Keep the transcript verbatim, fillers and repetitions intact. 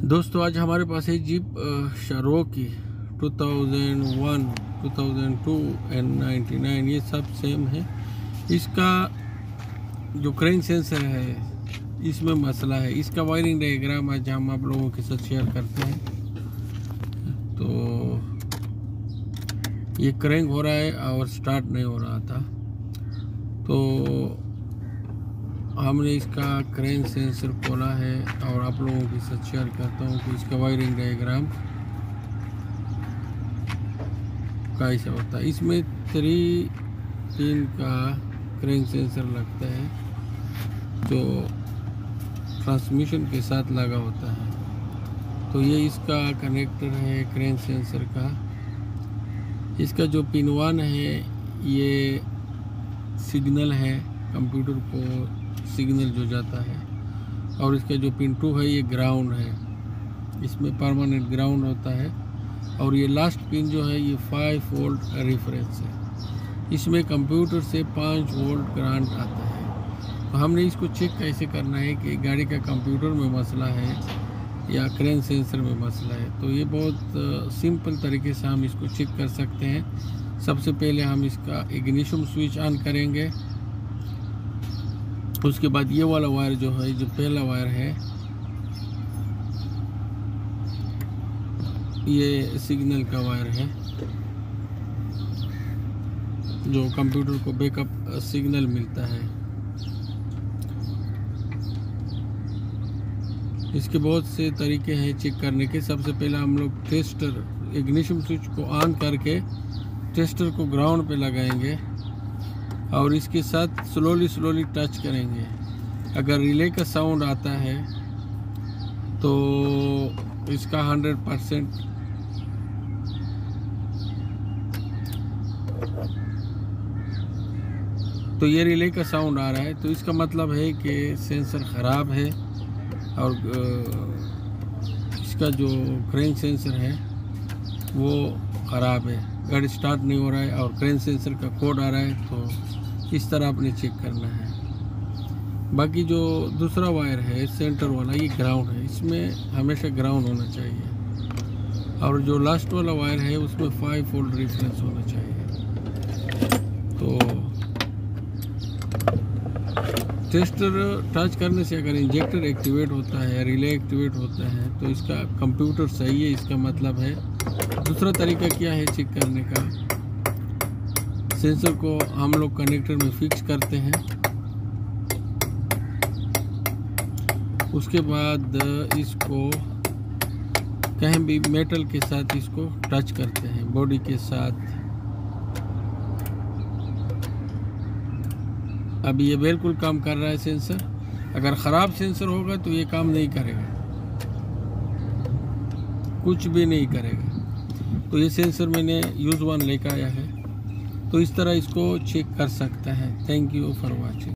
दोस्तों आज हमारे पास है Jeep Cherokee two thousand one, two thousand two and ninety nine, ये सब सेम है। इसका जो क्रेन सेंसर है इसमें मसला है। इसका वायरिंग डायग्राम आज हम आप लोगों के साथ शेयर करते हैं। तो ये क्रैंक हो रहा है और स्टार्ट नहीं हो रहा था, तो हमने इसका क्रेन सेंसर खोला है और आप लोगों के साथ शेयर करता हूँ कि इसका वायरिंग डायग्राम कैसा होता है। इसमें थ्री पिन का क्रेन सेंसर लगता है जो ट्रांसमिशन के साथ लगा होता है। तो ये इसका कनेक्टर है क्रेन सेंसर का। इसका जो पिन वन है ये सिग्नल है, कंप्यूटर को सिग्नल जो जाता है, और इसका जो पिन टू है ये ग्राउंड है। इसमें परमानेंट ग्राउंड होता है। और ये लास्ट पिन जो है ये फाइव वोल्ट रेफरेंस है। इसमें कंप्यूटर से पाँच वोल्ट करंट आता है। तो हमने इसको चेक कैसे करना है कि गाड़ी का कंप्यूटर में मसला है या क्रेन सेंसर में मसला है। तो ये बहुत सिंपल तरीके से हम इसको चेक कर सकते हैं। सबसे पहले हम इसका इग्निशन स्विच ऑन करेंगे। उसके बाद ये वाला वायर जो है, जो पहला वायर है, ये सिग्नल का वायर है जो कंप्यूटर को बैकअप सिग्नल मिलता है। इसके बहुत से तरीके हैं चेक करने के। सबसे पहले हम लोग टेस्टर इग्निशन स्विच को ऑन करके टेस्टर को ग्राउंड पे लगाएंगे और इसके साथ स्लोली स्लोली टच करेंगे। अगर रिले का साउंड आता है तो इसका हंड्रेड परसेंट तो ये रिले का साउंड आ रहा है, तो इसका मतलब है कि सेंसर ख़राब है और इसका जो क्रेन सेंसर है वो ख़राब है। गाड़ी स्टार्ट नहीं हो रहा है और क्रेन सेंसर का कोड आ रहा है, तो इस तरह आपने चेक करना है। बाकी जो दूसरा वायर है सेंटर वाला, ये ग्राउंड है। इसमें हमेशा ग्राउंड होना चाहिए। और जो लास्ट वाला वायर है उसमें फाइव वोल्ट रेफरेंस होना चाहिए। तो टेस्टर टच करने से अगर इंजेक्टर एक्टिवेट होता है, रिले एक्टिवेट होता है, तो इसका कंप्यूटर सही है, इसका मतलब है। दूसरा तरीका क्या है चेक करने का, सेंसर को हम लोग कनेक्टर में फिक्स करते हैं। उसके बाद इसको कहीं भी मेटल के साथ इसको टच करते हैं, बॉडी के साथ। अभी ये बिल्कुल काम कर रहा है सेंसर। अगर ख़राब सेंसर होगा तो ये काम नहीं करेगा, कुछ भी नहीं करेगा। तो ये सेंसर मैंने यूज़ वन लेकर आया है। तो इस तरह इसको चेक कर सकता है। Thank you for watching.